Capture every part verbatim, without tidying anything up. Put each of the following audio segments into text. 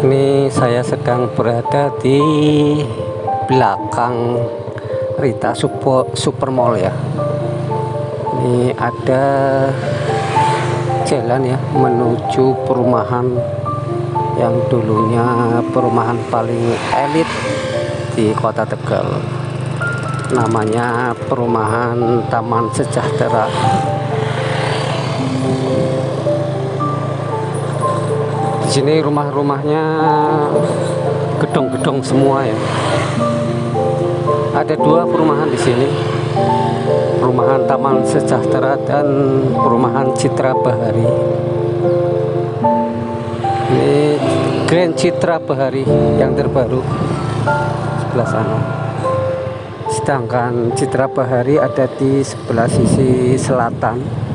Ini saya sedang berada di belakang Rita Super, Super Mall ya. Ini ada jalan ya menuju perumahan yang dulunya perumahan paling elit di Kota Tegal. Namanya perumahan Taman Sejahtera. Di sini rumah-rumahnya gedung-gedung semua ya. Ada dua perumahan di sini, perumahan Taman Sejahtera dan perumahan Citra Bahari. Ini Grand Citra Bahari yang terbaru sebelah sana. Sedangkan Citra Bahari ada di sebelah sisi selatan.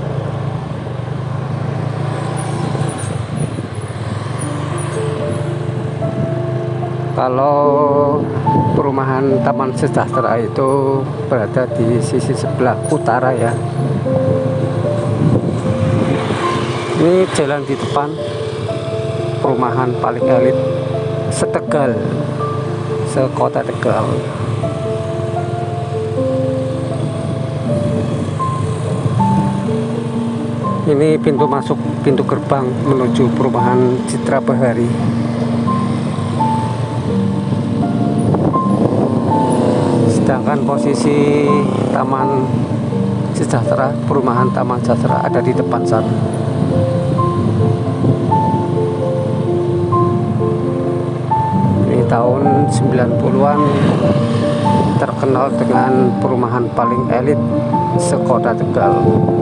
Kalau perumahan Taman Sejahtera itu berada di sisi sebelah utara ya. Ini jalan di depan perumahan paling elit setegal, sekota Tegal. Ini pintu masuk, pintu gerbang menuju perumahan Citra Bahari. Sedangkan posisi Taman Sejahtera, perumahan Taman Sejahtera ada di depan sana. Ini tahun sembilan puluhan terkenal dengan perumahan paling elit sekota Tegal.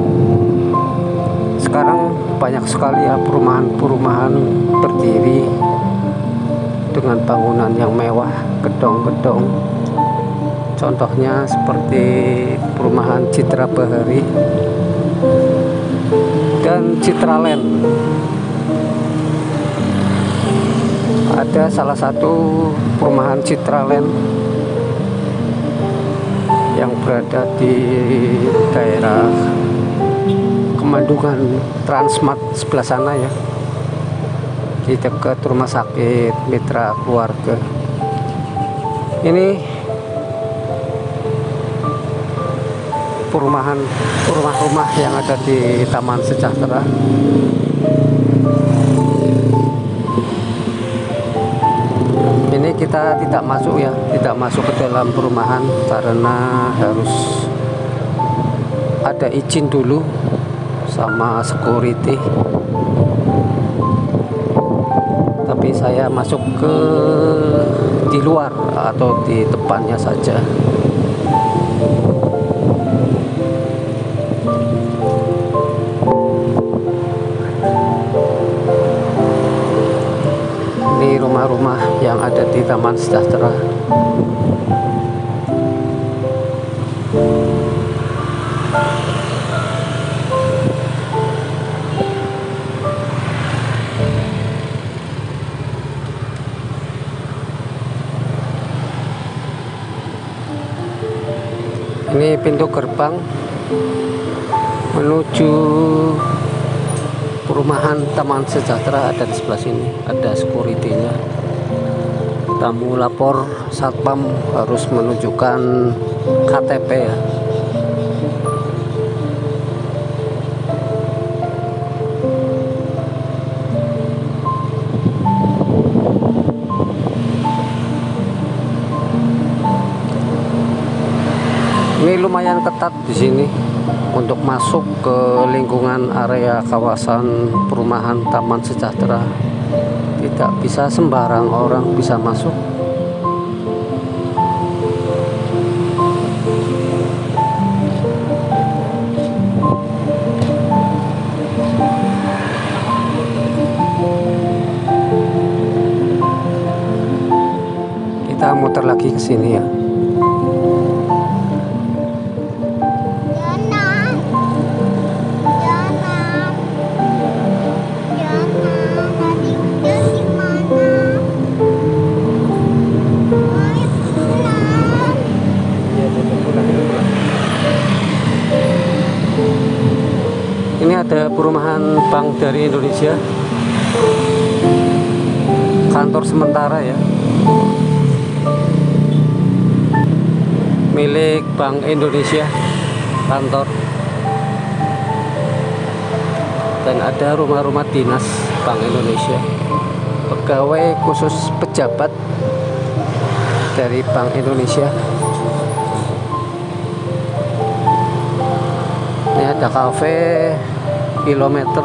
Sekarang banyak sekali ya perumahan-perumahan berdiri dengan bangunan yang mewah, gedung-gedung. Contohnya seperti perumahan Citra Bahari dan Citraland. Ada salah satu perumahan Citraland yang berada di daerah Kemandungan Transmart sebelah sana ya, di dekat rumah sakit Mitra Keluarga. Ini perumahan rumah-rumah yang ada di Taman Sejahtera. Ini kita tidak masuk ya, tidak masuk ke dalam perumahan karena harus ada izin dulu sama security. Tapi saya masuk ke di luar atau di depannya saja. Ini rumah-rumah yang ada di Taman Sejahtera. Ini pintu gerbang menuju perumahan Taman Sejahtera ada di sebelah sini, ada security-nya. Tamu lapor satpam harus menunjukkan K T P ya. Ini lumayan ketat di sini untuk masuk ke lingkungan area kawasan perumahan Taman Sejahtera. Tidak bisa sembarang orang bisa masuk. Kita muter lagi ke sini ya. Ini ada perumahan Bank dari Indonesia. kantor sementara ya, milik Bank Indonesia kantor, dan ada rumah-rumah dinas Bank Indonesia, pegawai khusus pejabat dari Bank Indonesia. Ini ada kafe kilometer.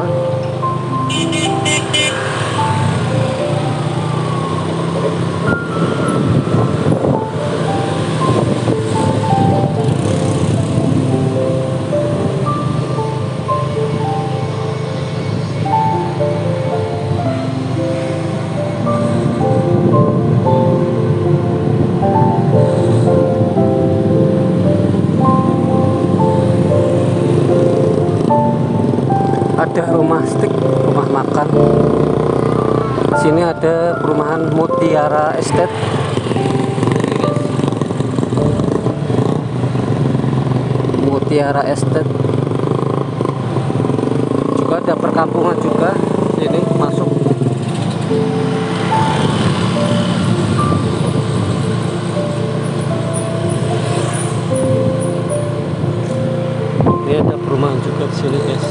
Ada rumah stik, rumah makan. Sini ada perumahan Mutiara Estate. Mutiara Estate. Juga ada perkampungan juga. Sini masuk. Ini ada perumahan juga di sini, guys.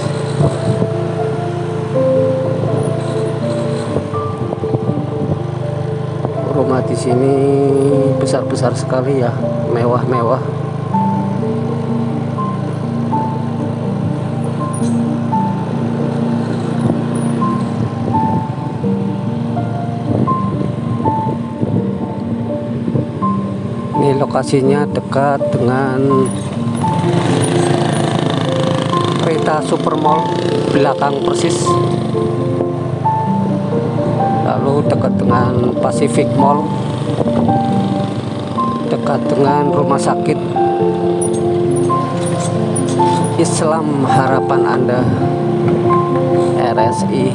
Rumah di sini besar-besar sekali ya, mewah-mewah. Ini lokasinya dekat dengan Rita Supermall, belakang persis. Lalu dekat dengan Pacific Mall, dekat dengan rumah sakit Islam Harapan Anda, R S I.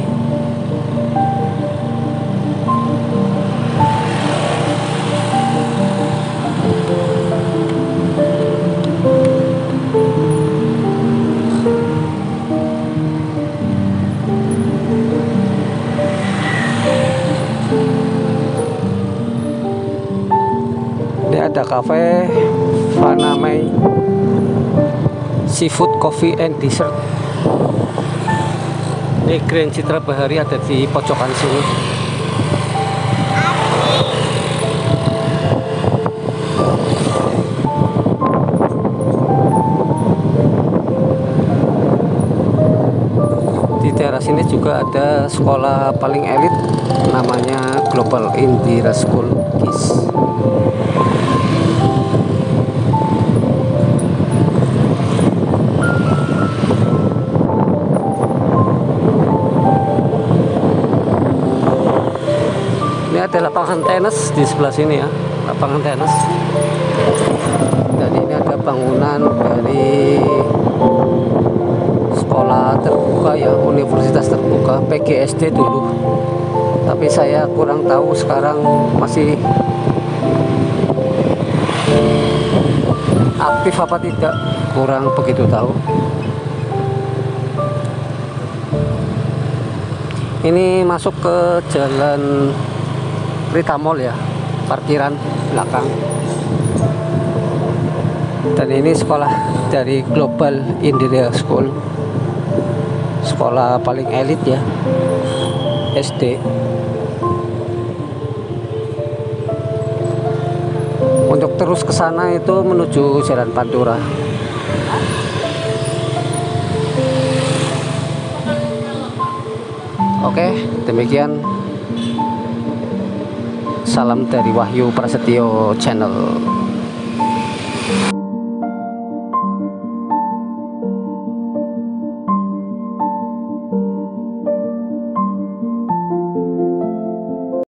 Ada cafe Fanamei Seafood Coffee and Dessert. Ini Grand Citra Bahari ada di pojokan sini. Di teras ini juga ada sekolah paling elit, namanya Global Indira School G I S. Ini ada lapangan tenis di sebelah sini ya, lapangan tenis. Dan ini ada bangunan dari sekolah terbuka ya, universitas terbuka, P G S D dulu. Tapi saya kurang tahu sekarang masih aktif apa tidak, kurang begitu tahu. Ini masuk ke jalan Rita Mall ya, parkiran belakang. Dan ini sekolah dari Global Indira School, sekolah paling elit ya, S D. Untuk terus ke sana itu menuju Jalan Pantura. Oke, demikian. Salam dari Wahyu Prasetyo Channel.